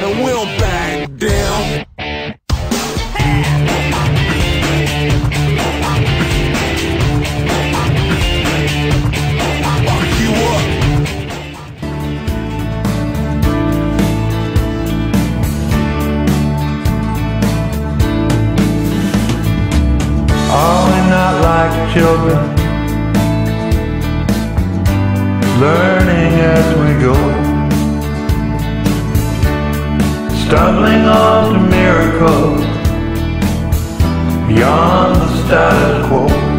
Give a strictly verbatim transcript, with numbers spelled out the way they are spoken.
and we don't back down. Fuck you up. Are we not like children, learning as we go, stumbling on to miracles beyond the status quo?